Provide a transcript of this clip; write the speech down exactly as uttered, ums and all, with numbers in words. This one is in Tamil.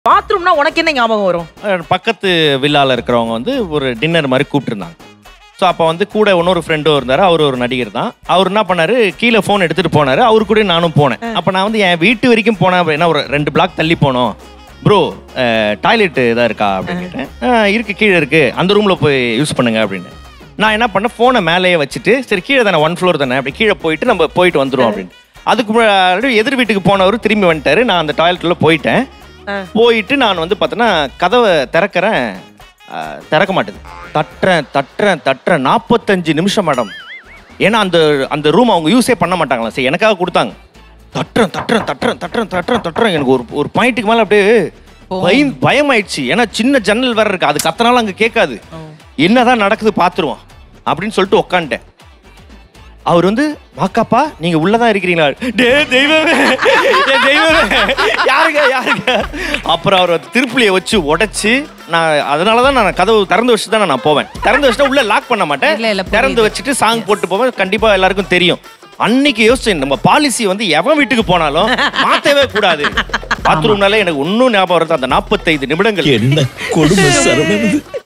பாத்ரூம்னா உனக்கு என்ன ஞாபகம் வரும்? பக்கத்து வில்லால இருக்கிறவங்க வந்து ஒரு டின்னர் மாதிரி கூப்பிட்டுருந்தாங்க. ஸோ அப்போ வந்து கூட இன்னொரு ஃப்ரெண்டும் இருந்தார். அவர் ஒரு நடிகர் தான். அவர் என்ன பண்ணாரு, கீழே ஃபோன் எடுத்துகிட்டு போனார். அவரு கூட நானும் போனேன். அப்போ நான் வந்து என் வீட்டு வரைக்கும் போனேன். அப்படின்னா ஒரு ரெண்டு பிளாக் தள்ளி போனோம். ப்ரோ டாய்லெட் இதாக இருக்கா அப்படின்னு கேட்டேன். இருக்குது, கீழே இருக்குது, அந்த ரூமில் போய் யூஸ் பண்ணுங்க அப்படின்னு. நான் என்ன பண்ணேன், ஃபோனை மேலேயே வச்சுட்டு சரி கீழே தானே, ஒன் ஃப்ளோர் தானே, அப்படி கீழே போயிட்டு நம்ம போயிட்டு வந்துடும் அப்படின்னு. அதுக்கு முன்னாடி எதிர் வீட்டுக்கு போனவர் திரும்பி வந்துட்டாரு. நான் அந்த டாய்லெட்டுள்ள போயிட்டேன். போயிட்டு நான் வந்து பார்த்தேன்னா கதவை திறக்கிறேன், திறக்க மாட்டேது. தட்டுறேன் தட்டுறேன் தட்டுறேன் நாற்பத்தஞ்சு நிமிஷம் மேடம். ஏன்னா அந்த அந்த ரூம் அவங்க யூஸே பண்ண மாட்டாங்களா, சரி எனக்காக கொடுத்தாங்க. தட்டுறேன் தட்டுறேன் தட்டுறேன் தட்டுறேன் தட்டுறேன் தட்டுறேன் எனக்கு ஒரு ஒரு பாயிண்ட்டுக்கு மேலே அப்படியே பயம் பயமாயிடுச்சு. ஏன்னா சின்ன ஜன்னல் வேற இருக்கு, அது கத்தனாலும் அங்கே கேட்காது. என்னதான் நடக்குது பார்த்துருவோம் அப்படின்னு சொல்லிட்டு உக்காந்துட்டேன். அவர் வந்து வாக்காப்பா நீங்க உள்ளதான் இருக்கிறீங்களா? டே தெய்வமே தெய்வமே யாருங்க யாருங்க. அப்புறம் அவர் திருப்புளியை வச்சு உடைச்சு, நான் அதனாலதான் நான் கதவு திறந்து வச்சுட்டு தான் நான் போவேன். திறந்து வச்சுட்டா உள்ள லாக் பண்ண மாட்டேன், திறந்து வச்சுட்டு சாங் போட்டு போவேன். கண்டிப்பா எல்லாருக்கும் தெரியும். அன்னைக்கு யோசிச்சேன், நம்ம பாலிசி வந்து எவன் வீட்டுக்கு போனாலும் மாத்தவே கூடாது. பாத்ரூம்னாலே எனக்கு இன்னும் ஞாபகம் வருது அந்த நாற்பத்தைந்து நிமிடங்கள். என்ன கொடுமை.